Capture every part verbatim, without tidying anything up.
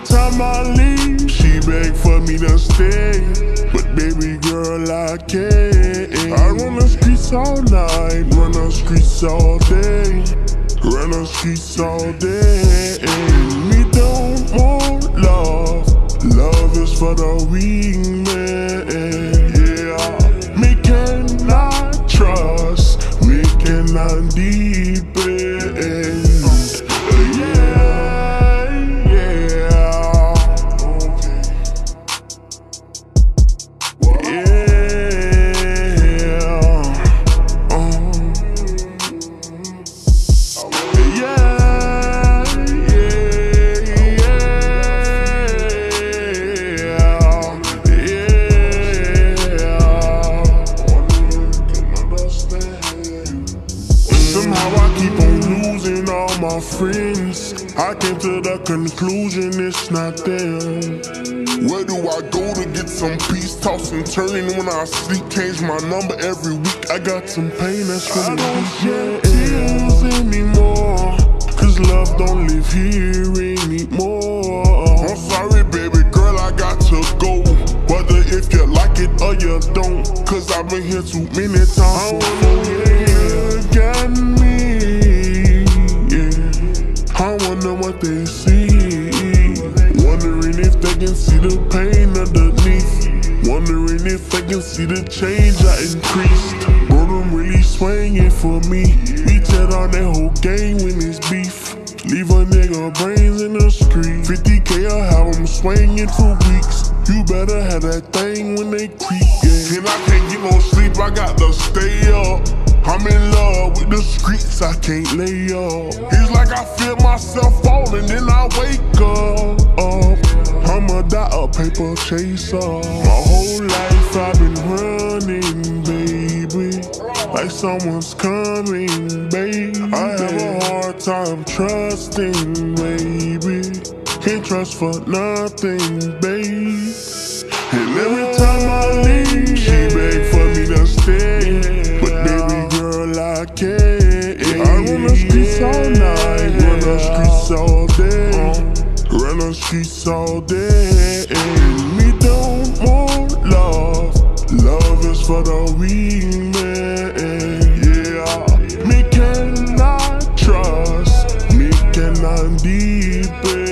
time I leave, she beg for me to stay, but baby girl, I can't. I run the streets all night, run the streets all day, run the streets all day. Me don't want love, love is for the weak man. Yeah, me cannot trust, me cannot depend. Somehow I keep on losing all my friends. I came to the conclusion it's not them. Where do I go to get some peace? Toss and turning when I sleep. Change my number every week. I got some pain that's from the I don't shed tears anymore, cause love don't live here anymore. I'm sorry baby girl, I got to go, whether if you like it or you don't, cause I've been here too many times. I wanna look at me, yeah. I wonder what they see, wondering if they can see the pain underneath, wondering if they can see the change I increased. Bro, them really swinging for me. We tear down that whole gang when it's beef. Leave a nigga brains in the street. fifty K will have them swinging for weeks. You better have that thing when they creep, yeah. And I can't get no sleep, I got to stay up. I'm in love with the streets, I can't lay up. It's like I feel myself falling, then I wake up. I'm a die a paper chaser. My whole life I've been running, baby, like someone's coming, baby. I have a hard time trusting, baby. Can't trust for nothing, babe. And every time I leave, she beg for me to stay, but baby girl, I can't. I run the streets all night, run the streets all day, run the streets all day. Me don't want love, love is for the weak man. Yeah, me cannot trust, me cannot depend.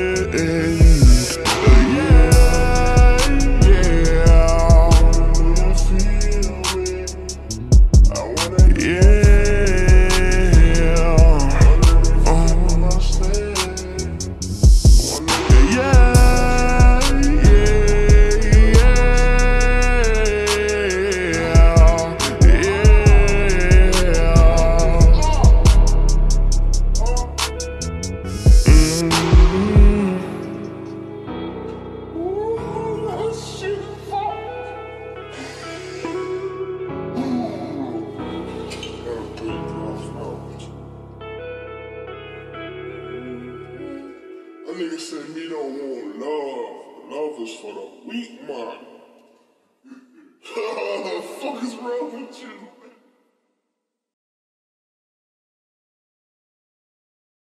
That nigga said me don't want love. Love is for the weak man. Fuck is wrong with you?